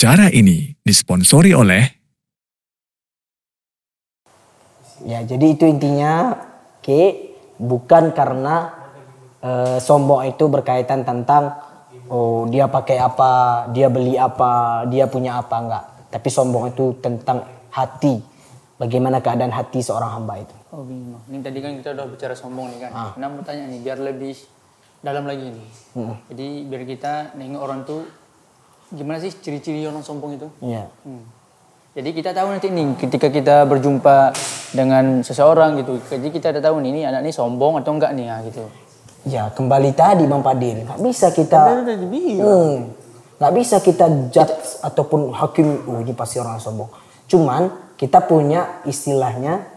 Acara ini disponsori oleh... Ya, jadi itu intinya, bukan karena sombong itu berkaitan tentang dia pakai apa, dia beli apa, dia punya apa, enggak. Tapi sombong itu tentang hati, bagaimana keadaan hati seorang hamba itu. Oh bingung. Ini tadi kan kita udah bicara sombong nih kan. Nah mau tanya nih biar lebih dalam lagi nih. Jadi biar kita nengok orang tuh gimana sih ciri-ciri orang sombong itu? Iya. Jadi kita tahu nanti nih ketika kita berjumpa dengan seseorang gitu. Jadi kita udah tahu nih ini anak ini sombong atau enggak nih ya gitu. Ya kembali tadi Bang Padil, nggak bisa kita, nggak bisa kita judge ataupun hakim. Ini pasti orang sombong. Cuman kita punya istilahnya,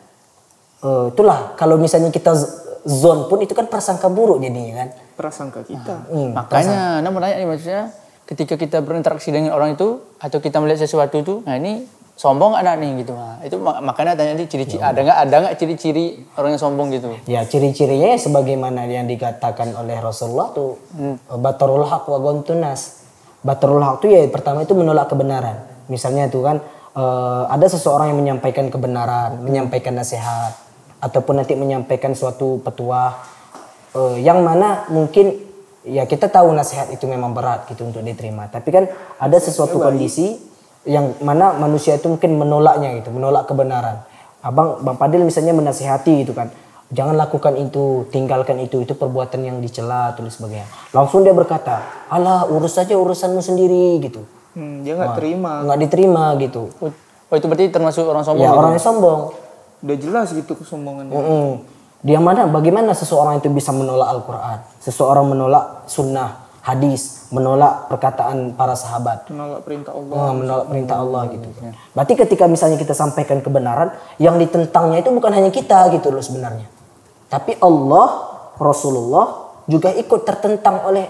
itulah kalau misalnya kita zone pun itu kan prasangka buruk jadinya kan. Prasangka kita. Makanya, mau nanya nih maksudnya, ketika kita berinteraksi dengan orang itu atau kita melihat sesuatu itu, nah ini sombong anak nih gitu. Nah, itu makanya tanya nih ciri-ciri ada nggak ciri-ciri orang yang sombong gitu? Ya ciri-cirinya sebagaimana yang dikatakan oleh Rasulullah tuh, batarul haq wa ghamtun nas. Batarul haq itu ya pertama itu menolak kebenaran. Misalnya itu kan ada seseorang yang menyampaikan kebenaran, menyampaikan nasihat, ataupun nanti menyampaikan suatu petuah yang mana mungkin ya kita tahu nasihat itu memang berat gitu untuk diterima. Tapi kan ada sesuatu kondisi yang mana manusia itu mungkin menolaknya gitu, menolak kebenaran. Bang Padil misalnya menasihati gitu kan, jangan lakukan itu, tinggalkan itu perbuatan yang dicela atau sebagainya. Langsung dia berkata, alah urus saja urusanmu sendiri gitu. Dia nggak terima. Nggak diterima gitu. Oh itu berarti termasuk orang sombong? Ya gitu? orang yang sombong. Udah jelas gitu kesombongannya. Dia bagaimana seseorang itu bisa menolak Al-Quran, seseorang menolak sunnah, hadis, menolak perkataan para sahabat, menolak perintah Allah, menolak perintah Allah gitu. Berarti ketika misalnya kita sampaikan kebenaran, yang ditentangnya itu bukan hanya kita gitu loh sebenarnya, tapi Allah, Rasulullah juga ikut tertentang oleh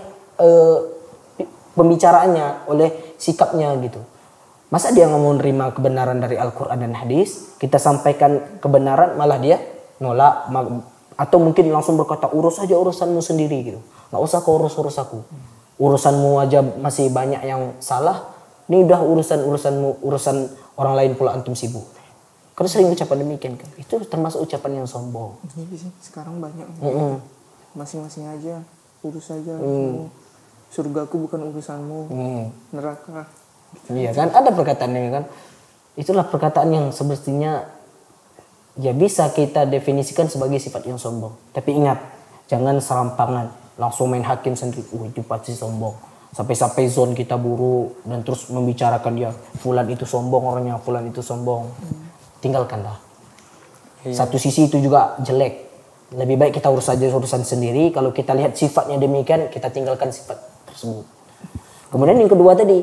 pembicaraannya, oleh sikapnya gitu. Masa dia nggak mau nerima kebenaran dari Al-Quran dan hadis, kita sampaikan kebenaran malah dia nolak, atau mungkin langsung berkata urus aja urusanmu sendiri gitu, nggak usah kau urus aku, urusanmu aja masih banyak yang salah, ini udah urusan orang lain pula antum sibuk. Kan sering ucapan demikian kan, itu termasuk ucapan yang sombong. Iya sih, sekarang banyak. Masing-masing aja urus aja. Surgaku bukan urusanmu, neraka. Iya kan, ada perkataan ini kan, itulah perkataan yang semestinya ya bisa kita definisikan sebagai sifat yang sombong. Tapi ingat, jangan serampangan langsung main hakim sendiri. Itu pasti sombong. Sampai zone kita buruk dan terus membicarakan dia, fulan itu sombong orangnya, fulan itu sombong. Tinggalkanlah. Satu sisi itu juga jelek. Lebih baik kita urus saja urusan sendiri. Kalau kita lihat sifatnya demikian, kita tinggalkan sifat tersebut. Kemudian yang kedua tadi,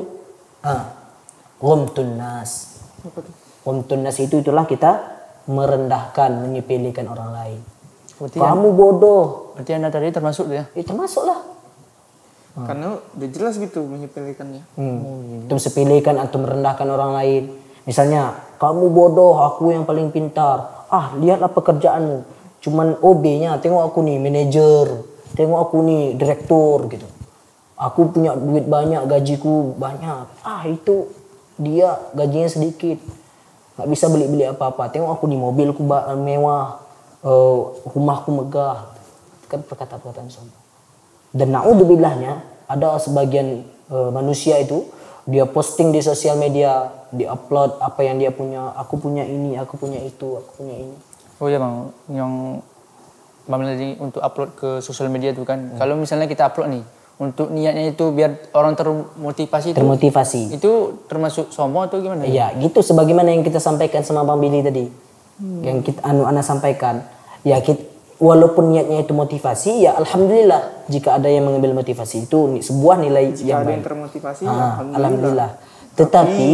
ghamtun nas. Ghamtun nas itulah kita merendahkan, menyepelekan orang lain. Kamu bodoh. Berarti anda tadi termasuk ya? Termasuklah. Karena udah jelas gitu menyepelekannya. Itu sepelekan atau merendahkan orang lain. Misalnya, kamu bodoh, aku yang paling pintar. Lihatlah pekerjaanmu. Cuman OB-nya, tengok aku nih manajer, tengok aku nih direktur gitu. Aku punya duit banyak, gajiku banyak. Itu dia gajinya sedikit. Gak bisa beli apa-apa. Tengok aku di mobilku mewah, rumahku megah. Kan perkataan-perkataan sombong. Dan na'udzubillahnya ada sebagian manusia itu dia posting di sosial media, di-upload apa yang dia punya. Aku punya ini, aku punya itu, aku punya ini. Oh iya bang, yang bang tadi untuk upload ke sosial media itu kan. Kalau misalnya kita upload nih, untuk niatnya itu biar orang termotivasi. Itu termasuk sombong atau gimana? Iya, gitu sebagaimana yang kita sampaikan sama Bang Billy tadi. Yang kita ana sampaikan. Ya walaupun niatnya itu motivasi, ya alhamdulillah jika ada yang mengambil motivasi itu sebuah nilai yang baik. Jika ada yang termotivasi, alhamdulillah. Tetapi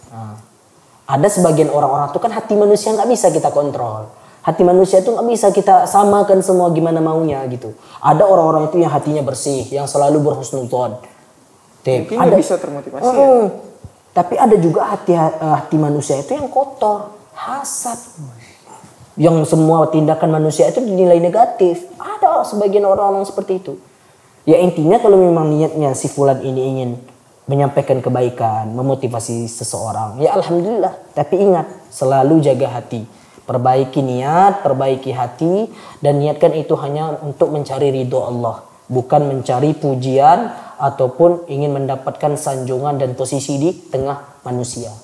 ada sebagian orang-orang itu kan hati manusia nggak bisa kita kontrol. Hati manusia itu nggak bisa kita samakan semua gimana maunya gitu. Ada orang-orang itu yang hatinya bersih, yang selalu berhusnudzon. Mungkin ada bisa termotivasi. Tapi ada juga hati manusia itu yang kotor, hasad. Yang semua tindakan manusia itu dinilai negatif. Ada sebagian orang-orang seperti itu. Ya intinya kalau memang niatnya si fulan ini ingin menyampaikan kebaikan, memotivasi seseorang, ya alhamdulillah. Tapi ingat, selalu jaga hati. Perbaiki niat, perbaiki hati, dan niatkan itu hanya untuk mencari ridho Allah, bukan mencari pujian ataupun ingin mendapatkan sanjungan dan posisi di tengah manusia.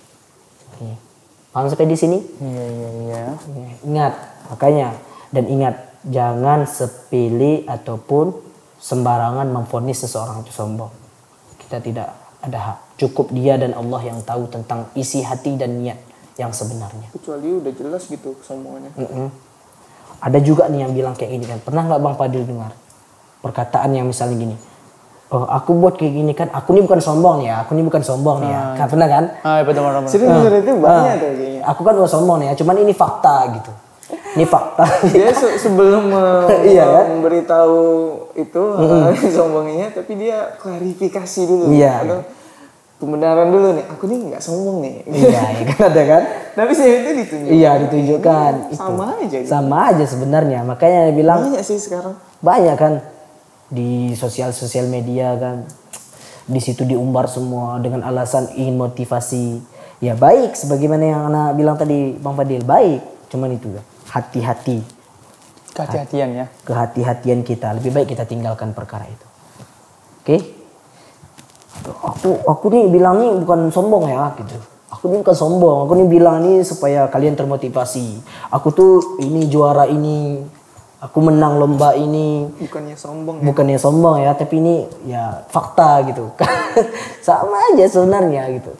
Paham sampai di sini? Iya. Ingat, makanya, dan ingat, jangan sepilih ataupun sembarangan memvonis seseorang itu sombong. Kita tidak ada hak. Cukup dia dan Allah yang tahu tentang isi hati dan niat yang sebenarnya. Kecuali udah jelas gitu kesombongannya. Ada juga nih yang bilang kayak gini kan. Pernah nggak Bang Fadil dengar perkataan yang misalnya gini? Oh, aku buat kayak gini kan. Aku ini bukan sombong nih ya. Aku ini bukan sombong nih ya. Kan pernah kan? Betul. Sering itu banyak tuh kayaknya. Aku kan bukan sombong nih ya. Cuman ini fakta gitu. Ini fakta. Dia sebelum Iya, kan? memberitahu itu sombongnya, tapi dia klarifikasi dulu. Iya. Atau pembenaran dulu nih. Aku nih nggak sombong nih. Iya, ya kan ada kan? Tapi sih itu ditunjukkan. Iya, ditunjukkan. Sama aja. Gitu. Sama aja sebenarnya. Makanya dia bilang Banyak sih sekarang. banyak kan di sosial media kan. Di situ diumbar semua dengan alasan ingin motivasi. Ya baik, sebagaimana yang anak bilang tadi Bang Fadil, baik. Cuman itu kan. Hati-hati. Kehati-hatian ya. Kehati-hatian kita. Lebih baik kita tinggalkan perkara itu. Oke? Aku nih bilang nih bukan sombong ya gitu. Aku nih bukan sombong. Aku nih bilang nih supaya kalian termotivasi. Aku tuh ini juara ini. Aku menang lomba ini. Bukannya sombong ya. Bukannya sombong ya, tapi ini ya fakta gitu. Sama aja sebenarnya gitu.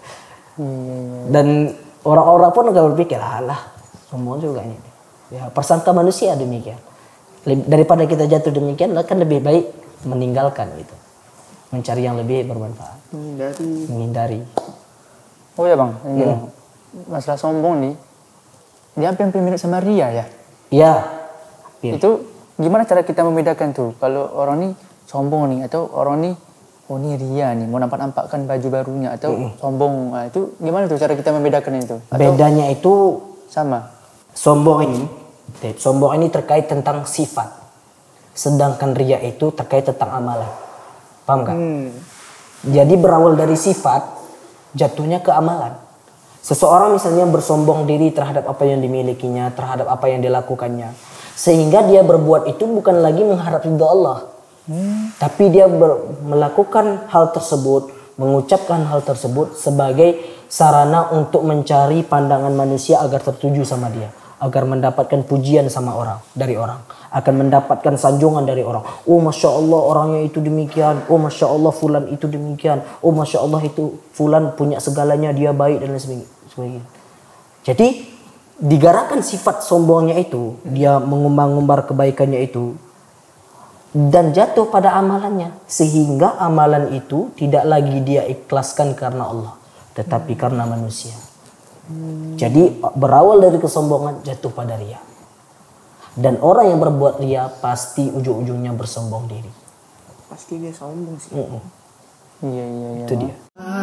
Dan orang-orang pun akan berpikir, alah sombong juga ini. Ya, persangka manusia demikian. Daripada kita jatuh demikian, kan lebih baik meninggalkan gitu. Mencari yang lebih bermanfaat. Menghindari. Oh ya Bang, masalah sombong nih, dia hampir mirip sama ria ya? Iya. Itu gimana cara kita membedakan tuh? Kalau orang nih sombong nih, atau orang nih, oh ini ria nih, mau nampak-nampakkan baju barunya, atau sombong. Nah, itu gimana tuh cara kita membedakan itu? Atau bedanya itu sama? Sombong ini terkait tentang sifat. Sedangkan ria itu terkait tentang amalan. Paham kan? Jadi berawal dari sifat, jatuhnya ke amalan. Seseorang misalnya bersombong diri terhadap apa yang dimilikinya, terhadap apa yang dilakukannya. Sehingga dia berbuat itu bukan lagi mengharap ridha Allah. Tapi dia melakukan hal tersebut, mengucapkan hal tersebut sebagai sarana untuk mencari pandangan manusia agar tertuju sama dia. Agar mendapatkan pujian sama orang, dari orang. Akan mendapatkan sanjungan dari orang. Oh Masya Allah orangnya itu demikian. Oh Masya Allah fulan itu demikian. Oh Masya Allah itu fulan punya segalanya, dia baik dan lain sebagainya. Jadi digerakkan sifat sombongnya itu. Dia mengumbar-ngumbar kebaikannya itu. Dan jatuh pada amalannya. Sehingga amalan itu tidak lagi dia ikhlaskan karena Allah. Tetapi karena manusia. Jadi berawal dari kesombongan jatuh pada ria. Dan orang yang berbuat ria pasti ujung-ujungnya bersombong diri. Pasti dia sombong sih. Iya. Itu dia.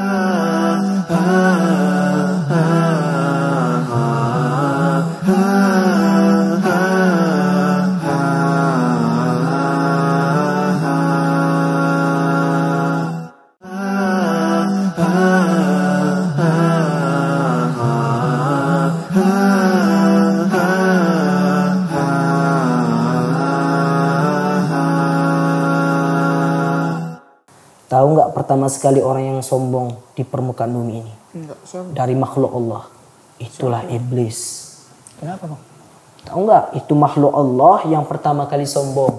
Tahu nggak pertama sekali orang yang sombong di permukaan bumi ini? Enggak, siapa? Dari makhluk Allah. Itulah iblis. Kenapa Bang? Tahu nggak? Itu makhluk Allah yang pertama kali sombong.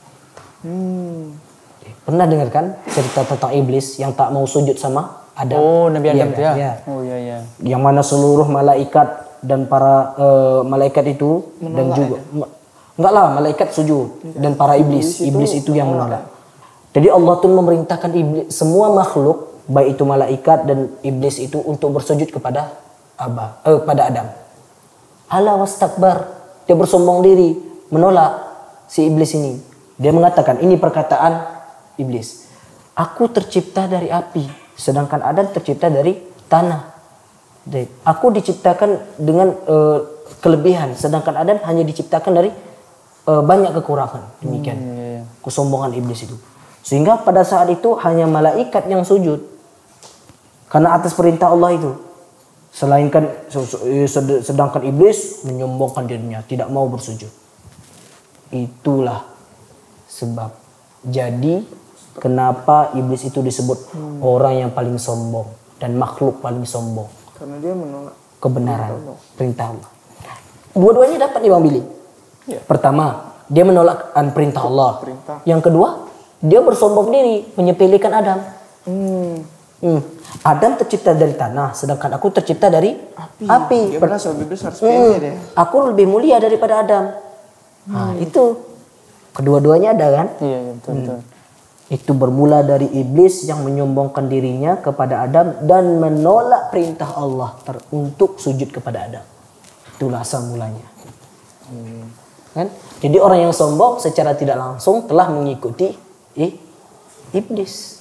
Pernah dengar kan cerita tentang iblis yang tak mau sujud sama Adam? Oh Nabi Adam kan? ya? Oh iya. Yang mana seluruh malaikat dan para malaikat itu menolak, dan juga enggak lah malaikat sujud dan para iblis itu yang menolak. Jadi Allah tuh memerintahkan iblis, semua makhluk baik itu malaikat dan iblis itu untuk bersujud kepada pada Adam. Ala wastakbar, dia bersombong diri, menolak si iblis ini. Dia mengatakan, ini perkataan iblis. Aku tercipta dari api, sedangkan Adam tercipta dari tanah. Aku diciptakan dengan kelebihan, sedangkan Adam hanya diciptakan dari banyak kekurangan. Demikian kesombongan iblis itu. Sehingga pada saat itu hanya malaikat yang sujud. Karena atas perintah Allah itu. Sedangkan iblis menyombongkan dirinya, tidak mau bersujud. Itulah sebab. Jadi kenapa iblis itu disebut orang yang paling sombong dan makhluk paling sombong? Karena dia menolak kebenaran, perintah Allah. Dua-duanya dapat nih Bang Billy. Ya. Pertama, dia menolak perintah Allah. Perintah. Yang kedua, dia bersombong diri, menyepelekan Adam. Adam tercipta dari tanah, sedangkan aku tercipta dari api. Dia merasa lebih besar sepele deh. Aku lebih mulia daripada Adam. Nah, itu kedua-duanya ada kan? Iya, betul. Itu bermula dari iblis yang menyombongkan dirinya kepada Adam dan menolak perintah Allah untuk sujud kepada Adam. Itulah asal mulanya. Kan? Jadi orang yang sombong secara tidak langsung telah mengikuti iblis.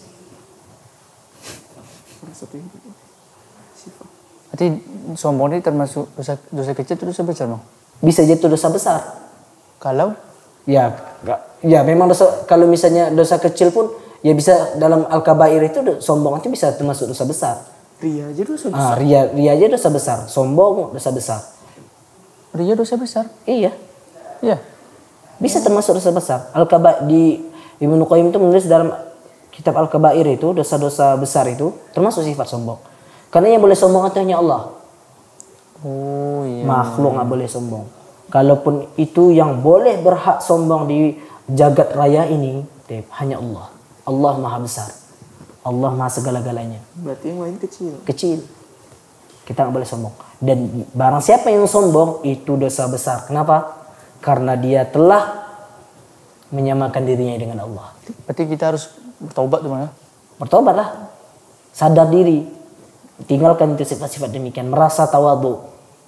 Berarti sombong ini termasuk dosa kecil atau dosa besar, Bang? Bisa jadi dosa besar. Kalau? Ya memang dosa. Kalau misalnya dosa kecil pun ya bisa dalam al-kabair itu sombong itu bisa termasuk dosa besar. Ria aja dosa besar. Ria aja dosa besar. Sombong dosa besar. Ria dosa besar? Iya. Bisa termasuk dosa besar. Al-kabair di Ibnu Qayyim itu menulis dalam kitab al-kabair itu dosa-dosa besar itu termasuk sifat sombong. Karena yang boleh sombong itu hanya Allah. Oh iya. Makhluk nggak boleh sombong. Kalaupun itu yang boleh berhak sombong di jagat raya ini, hanya Allah. Allah maha besar. Allah maha segala-galanya. Berarti yang lain Kecil. Kita nggak boleh sombong. Dan barang siapa yang sombong itu dosa besar. Kenapa? Karena dia telah menyamakan dirinya dengan Allah. Berarti kita harus bertobat tuh, Bang ya? Bertobatlah. Sadar diri. Tinggalkan itu sifat-sifat demikian. Merasa tawadhu.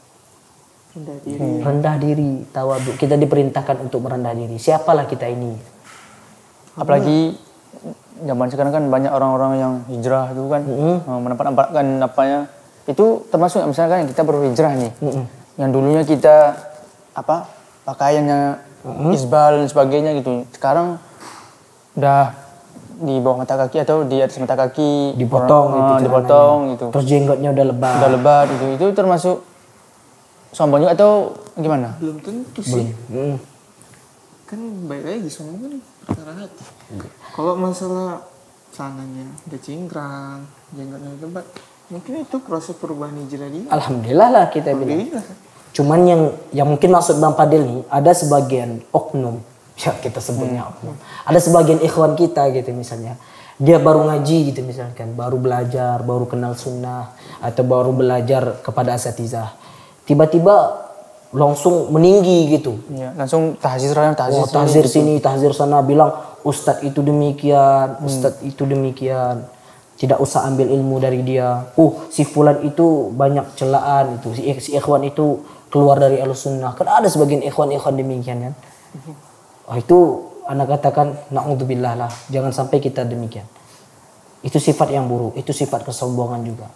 Rendah diri, tawadhu. Kita diperintahkan untuk merendah diri. Siapalah kita ini? Apalagi zaman sekarang kan banyak orang-orang yang hijrah itu kan, menampak-nampakkan apanya. Itu termasuk misalkan kita berhijrah nih. Yang dulunya kita pakaiannya isbal dan sebagainya gitu. Sekarang udah di bawah mata kaki atau di atas mata kaki dipotong gitu. Terus jenggotnya udah lebat gitu. Itu termasuk sombong juga atau gimana? Belum tentu sih. Kan baik lagi sombong kan perkara hati. Kalau masalah sananya udah cingkrang, jenggotnya lebat, mungkin itu proses perubahan hijrah dia. Alhamdulillah lah kita bilang. Cuman yang mungkin maksud Bang Fadil nih, ada sebagian oknum, ya kita sebutnya oknum. Ada sebagian ikhwan kita gitu misalnya. Dia baru ngaji gitu misalkan, baru belajar, baru kenal sunnah, atau baru belajar kepada asatizah. Tiba-tiba langsung meninggi gitu. Ya, langsung tahzir sini, tahzir sana, bilang ustadz itu demikian, ustadz itu demikian. Tidak usah ambil ilmu dari dia. Si fulan itu banyak celaan itu. Si ikhwan itu keluar dari Ahlussunnah. Kan ada sebagian ikhwan demikian kan. Itu anak katakan na'udzubillah lah. Jangan sampai kita demikian. Itu sifat yang buruk, itu sifat kesombongan juga.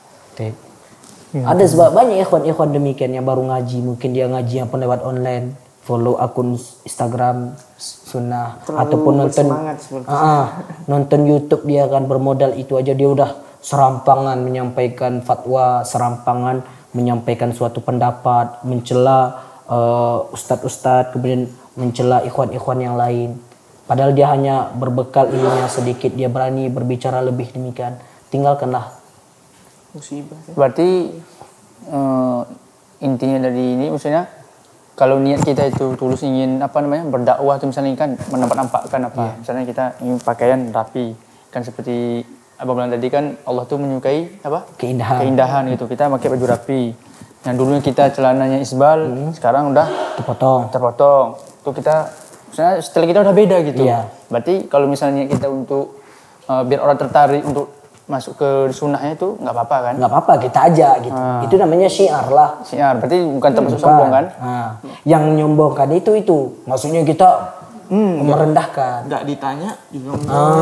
Ada banyak ikhwan demikian yang baru ngaji, mungkin dia ngaji yang lewat online, follow akun Instagram sunnah, ataupun nonton YouTube, dia kan bermodal itu aja dia udah serampangan menyampaikan fatwa, serampangan menyampaikan suatu pendapat, mencela ustadz-ustadz, kemudian mencela ikhwan-ikhwan yang lain. Padahal dia hanya berbekal ilmunya sedikit, dia berani berbicara lebih demikian. Tinggalkanlah. Musibah. Berarti intinya dari ini maksudnya kalau niat kita itu tulus ingin berdakwah itu misalnya kan menampak-nampakkan misalnya kita ingin pakaian rapi kan seperti Abang bilang tadi kan Allah tuh menyukai keindahan gitu, kita pakai baju rapi. Yang dulunya kita celananya isbal, sekarang udah terpotong. Tuh kita misalnya setelah kita udah beda gitu. Berarti kalau misalnya kita untuk biar orang tertarik untuk masuk ke sunnahnya itu nggak apa-apa kan? Nggak apa-apa, kita aja gitu. Itu namanya syiar lah. Syiar, berarti bukan termasuk sombong kan? Yang nyombongkan itu. Maksudnya kita merendahkan. Nggak ditanya juga.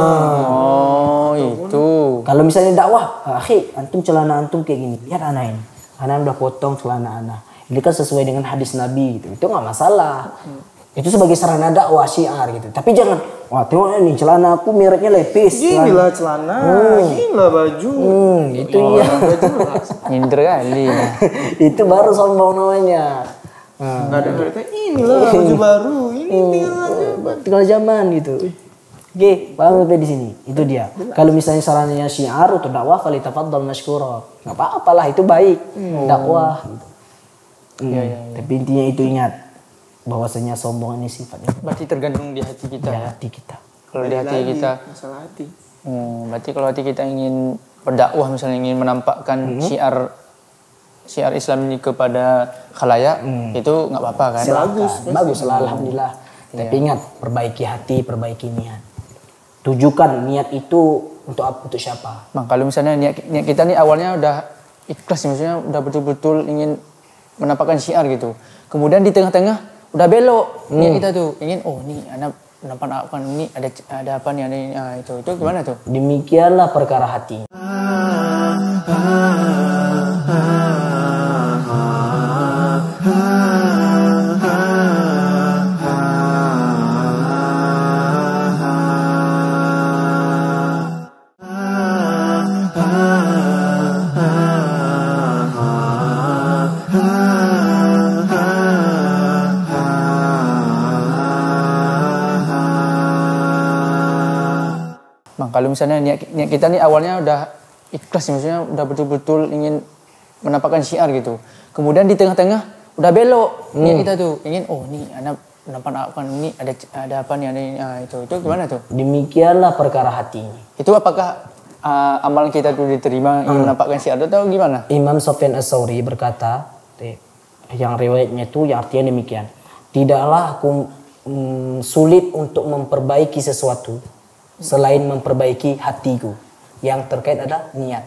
Itu. Kalau misalnya dakwah, antum celana antum kayak gini. Lihat anak ini. Anak udah potong celana anak. Ini kan sesuai dengan hadis Nabi gitu. Itu nggak masalah. Itu sebagai sarana dakwah syiar gitu. Tapi jangan, wah tengok nih celana aku mereknya lepis. Inilah celana, inilah baju. Itu iya. Minder kali. Itu baru sombong namanya. Nggak ada berita, inilah baju baru, ini tinggal zaman gitu. Oke, paham sampai di sini. Itu dia. Kalau misalnya sarannya syiar atau dakwah, falitafaddal mashkura. Enggak apa-apalah, itu baik. Dakwah. Tapi intinya itu ingat bahwasanya sombong ini sifatnya. Berarti tergantung di hati kita. Di hati kita. Kalau di hati kita masalah hati. Berarti kalau hati kita ingin berdakwah, misalnya ingin menampakkan syiar Islam ini kepada khalayak, itu nggak apa-apa kan? Bagus lah, alhamdulillah. Tapi ingat, perbaiki hati, perbaiki niat. Tujukan niat itu untuk apa? Untuk siapa? Nah, kalau misalnya niat kita nih awalnya udah ikhlas, maksudnya udah betul-betul ingin menampakkan syiar gitu. Kemudian di tengah-tengah udah belok niat kita tuh, ingin nih anak menampakkan ini ada apa nih, ada ini, itu gimana tuh? Demikianlah perkara hati. Kalau misalnya niat kita nih awalnya udah ikhlas, maksudnya udah betul-betul ingin menampakkan syiar gitu. Kemudian di tengah-tengah udah belok niat kita tuh, ingin nih anak menampakkan ini ada apa nih, ada ini, itu gimana tuh? Demikianlah perkara hati. Itu apakah amalan kita tuh diterima ingin menampakkan syiar atau gimana? Imam Sufyan Ats-Tsauri berkata, yang riwayatnya itu yang artinya demikian. Tidaklah aku sulit untuk memperbaiki sesuatu selain memperbaiki hatiku. Yang terkait adalah niat.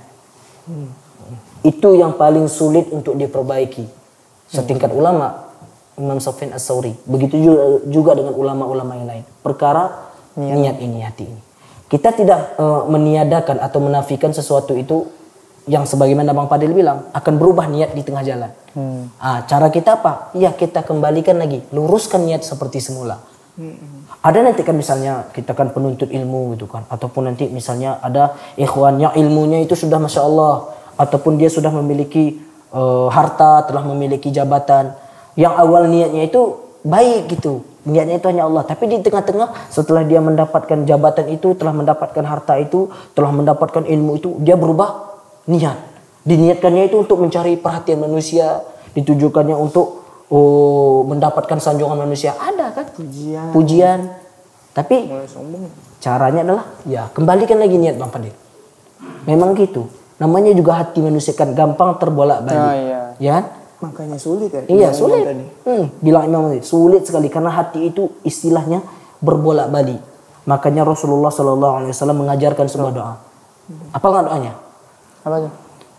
Itu yang paling sulit untuk diperbaiki. Setingkat ulama Imam Sufyan Ats-Tsauri. Begitu juga dengan ulama-ulama yang lain. Perkara niat ini, hati ini. Kita tidak meniadakan atau menafikan sesuatu itu yang sebagaimana Bang Fadil bilang akan berubah niat di tengah jalan. Cara kita apa? Ya kita kembalikan lagi, luruskan niat seperti semula. Ada nanti kan misalnya kita kan penuntut ilmu gitu kan, ataupun nanti misalnya ada ikhwannya ilmunya itu sudah Masya Allah, ataupun dia sudah memiliki harta, telah memiliki jabatan, yang awal niatnya itu baik gitu, niatnya itu hanya Allah, tapi di tengah-tengah setelah dia mendapatkan jabatan itu, telah mendapatkan harta itu, telah mendapatkan ilmu itu, dia berubah niat. Diniatkannya itu untuk mencari perhatian manusia, ditujukannya untuk mendapatkan sanjungan manusia, ada kan pujian. Tapi caranya adalah ya kembalikan lagi niat Bang Fadil. Memang gitu. Namanya juga hati manusia kan gampang terbolak-balik. Ya kan? Makanya sulit ya. Iya, sulit. Bilang Imam tadi, sulit sekali karena hati itu istilahnya berbolak-balik. Makanya Rasulullah SAW mengajarkan sebuah doa. Apa nggak doanya? Apa tuh?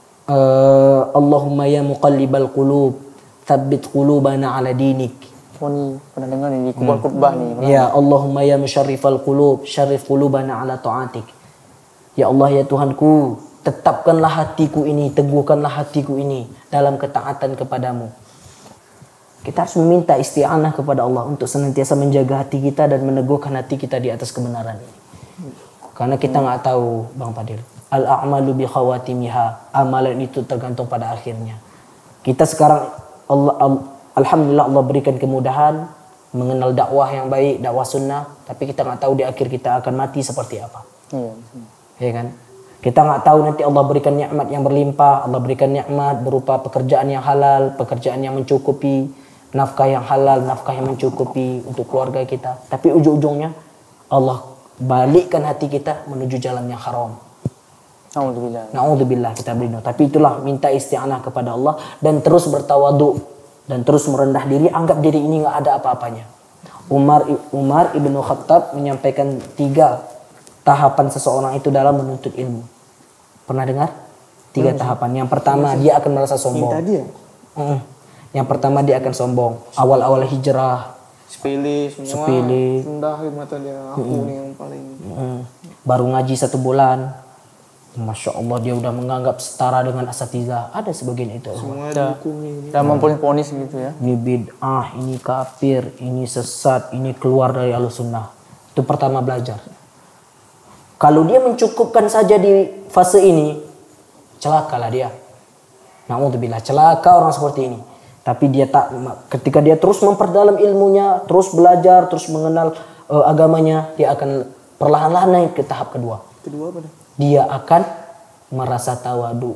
Allahumma ya muqallibal qulub, tsabbit qulubana ala dinik. Ini pernah dengar nih di khutbah nih. Ya Allahumma ya musyarrifal qulub, syarrif qulubana ala ta'atik. Ya Allah ya Tuhanku, tetapkanlah hatiku ini, teguhkanlah hatiku ini dalam ketaatan kepadamu. Kita harus meminta isti'anah kepada Allah untuk senantiasa menjaga hati kita dan meneguhkan hati kita di atas kebenaran ini. Karena kita nggak tahu Bang Fadil, al-a'malu bi khawatimiha, amalan itu tergantung pada akhirnya. Kita sekarang alhamdulillah Allah berikan kemudahan mengenal dakwah yang baik, dakwah sunnah, tapi kita nggak tahu di akhir kita akan mati seperti apa. Ya kan? Kita nggak tahu nanti Allah berikan nikmat yang berlimpah, Allah berikan nikmat berupa pekerjaan yang halal, pekerjaan yang mencukupi, nafkah yang halal, nafkah yang mencukupi untuk keluarga kita. Tapi ujung-ujungnya Allah balikkan hati kita menuju jalan yang haram. Na'udzubillah kita berlindung. Tapi itulah minta isti'anah kepada Allah dan terus bertawadu dan terus merendah diri, anggap diri ini nggak ada apa-apanya. Umar ibnu Khattab menyampaikan 3 tahapan seseorang itu dalam menuntut ilmu. Pernah dengar? 3 tahapan. Yang pertama dia akan merasa sombong. Yang pertama dia akan sombong. Awal-awal hijrah. Sepele semua. Rendah mata dia. Aku nih yang paling. Baru ngaji 1 bulan. Masya Allah dia udah menganggap setara dengan asatidzah. Ada sebagian itu. Semua dihukumi. Dan memponis gitu ya. Ini bid'ah, ini kafir, ini sesat, ini keluar dari Ahlussunnah. Itu pertama belajar. Kalau dia mencukupkan saja di fase ini, celakalah dia. Na'udzubillah, celaka orang seperti ini. Tapi dia tak, ketika dia terus memperdalam ilmunya, terus belajar, terus mengenal agamanya, dia akan perlahan-lahan naik ke tahap kedua. Kedua apa dah? Dia akan merasa tawadu.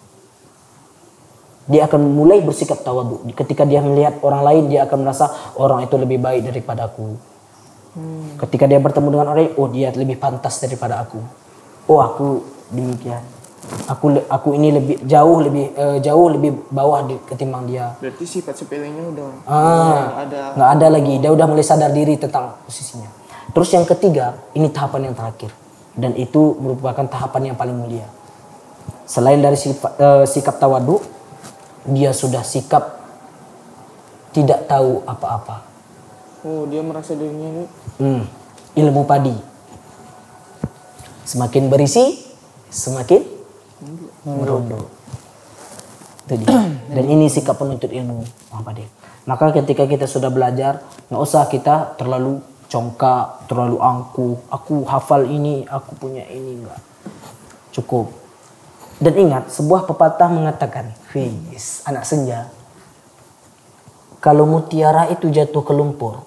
Dia akan mulai bersikap tawadu. Ketika dia melihat orang lain, dia akan merasa orang itu lebih baik daripadaku. Ketika dia bertemu dengan orang lain, oh dia lebih pantas daripada aku. Oh aku demikian. Aku ini lebih jauh lebih bawah ketimbang dia. Berarti sifat sepelenya udah nggak ada lagi. Dia udah mulai sadar diri tentang posisinya. Terus yang ketiga, ini tahapan yang terakhir. Dan itu merupakan tahapan yang paling mulia. Selain dari sikap tawadu, dia sudah sikap tidak tahu apa-apa. Oh, dia merasa dirinya ini Ilmu padi. Semakin berisi, semakin merunduk. Itu dia. Dan ini sikap penuntut ilmu, Maka ketika kita sudah belajar, nggak usah kita terlalu congkak, terlalu angkuh. Aku hafal ini, aku punya ini, enggak. Cukup. Dan ingat, sebuah pepatah mengatakan, anak senja, kalau mutiara itu jatuh ke lumpur,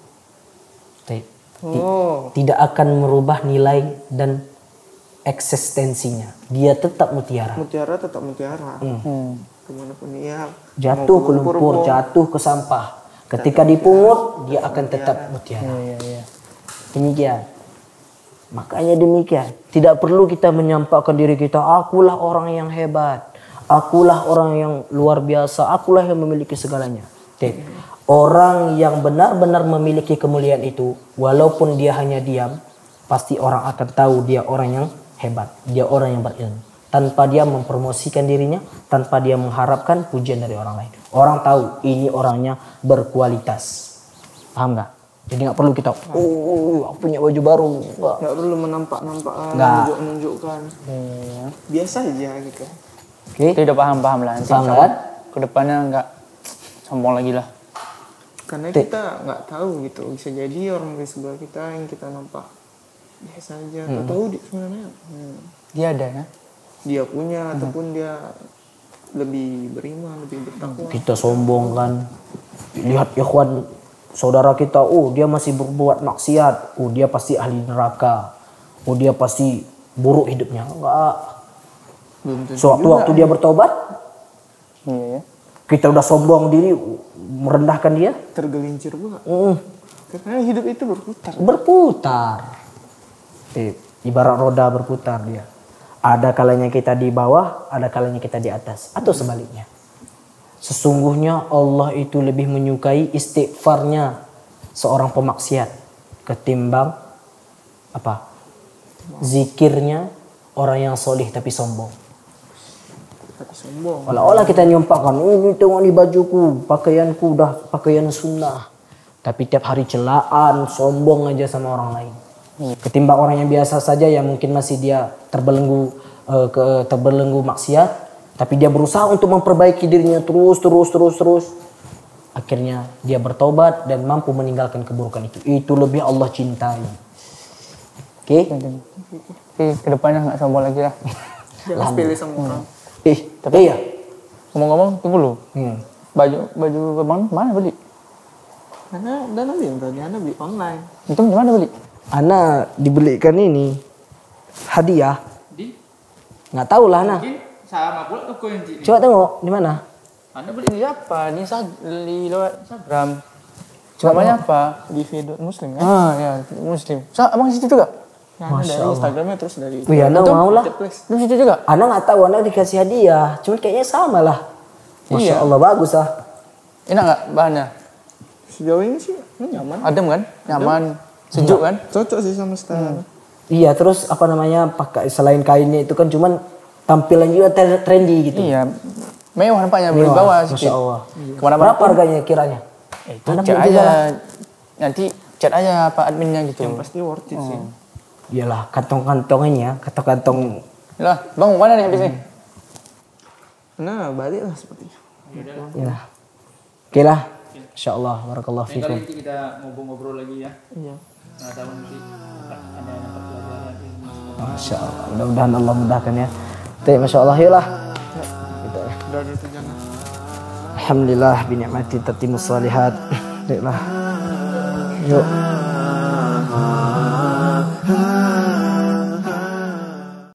tidak akan merubah nilai dan eksistensinya. Dia tetap mutiara. Mutiara tetap mutiara. Kemanapun dia jatuh ke lumpur, jatuh ke sampah. Ketika dipungut, dia akan tetap mutiara. Demikian. Makanya demikian. Tidak perlu kita menyampaikan diri kita, akulah orang yang hebat. Akulah orang yang luar biasa. Akulah yang memiliki segalanya. Orang yang benar-benar memiliki kemuliaan itu, walaupun dia hanya diam, pasti orang akan tahu dia orang yang hebat. Dia orang yang berilmu. Tanpa dia mempromosikan dirinya, tanpa dia mengharapkan pujian dari orang lain. Orang tahu ini orangnya berkualitas. Paham nggak? Jadi nggak perlu kita, aku punya baju baru. Nggak perlu menampak-nampakkan, menunjukkan. Biasa aja gitu. Itu udah paham lah. Nanti kedepannya nggak sombong lagi lah. Karena kita nggak tahu gitu. Bisa jadi orang di sebelah kita yang kita nampak biasa aja. Tahu dia sebenarnya dia ada ya. Dia punya ataupun dia lebih beriman, lebih bertakwa. Kita sombong kan. Lihat ikhwan saudara kita, oh dia masih berbuat maksiat, oh dia pasti ahli neraka, oh dia pasti buruk hidupnya. Enggak. Sewaktu-waktu dia bertobat, kita udah sombong diri, merendahkan dia. Tergelincir pula. Karena hidup itu berputar. Berputar. Ibarat roda berputar dia. Ada kalanya kita di bawah, ada kalanya kita di atas. Atau sebaliknya. Sesungguhnya Allah itu lebih menyukai istighfarnya seorang pemaksiat ketimbang zikirnya orang yang solih tapi sombong. Olah-olah kita nyumpahkan, ini tengok nih bajuku, pakaianku udah pakaian sunnah. Tapi tiap hari celaan, sombong aja sama orang lain. Ketimbang orang yang biasa saja yang mungkin masih dia terbelenggu maksiat, tapi dia berusaha untuk memperbaiki dirinya terus. Akhirnya dia bertobat dan mampu meninggalkan keburukan itu. Itu lebih Allah cintai. Oke? Kedepannya nggak sombong lagi lah. Jangan pilih sama orang. Tapi iya. Ngomong-ngomong, tunggu lu. Baju abang mana beli? Karena udah beli online. Itu di mana beli? Ana dibelikan ini hadiah. Nggak tahu lah Ana. Sama pula toko yang di. Coba tengok di mana? Anda beli di apa? Di lewat Instagram. Namanya apa? Di Muslim kan? Ya, Muslim. Abang situ juga? Nah, dari Instagramnya terus dari. Wih, Ana mau lah. Lu situ juga? Ana nggak tahu, Ana dikasih hadiah. Cuman kayaknya sama lah. Masya Allah bagus lah. Enak nggak bahannya? Sejauh ini sih nyaman. Adem kan? Nyaman. Sejuk kan? Cocok sih sama style. Iya, terus pakai selain kainnya itu kan cuman tampilan juga trendy gitu. Iya. Mewah nampaknya, beli bawah Masya sedikit. Allah. Kemana-mana Berapa harganya kiranya? Itu chat aja. Nanti chat aja Pak adminnya gitu. Yang pasti worth it sih. Iyalah, kantong-kantong Lah, Bang, mana nih habis nih? Nah, balik lah sepertinya. Ya. Oke lah. Insyaallah barakallahu Kali fikum. nanti kita ngobrol lagi ya. Iya. Nah, tahu nanti ada pelajaran ilmu. Masya Allah. Mudah-mudahan Allah mudahkan ya. Baik, Masya Allah. Yuk lah. Gitu ya. Udah ada tujuan. Alhamdulillah binikmati tatimus salihat. Baiklah. Yuk.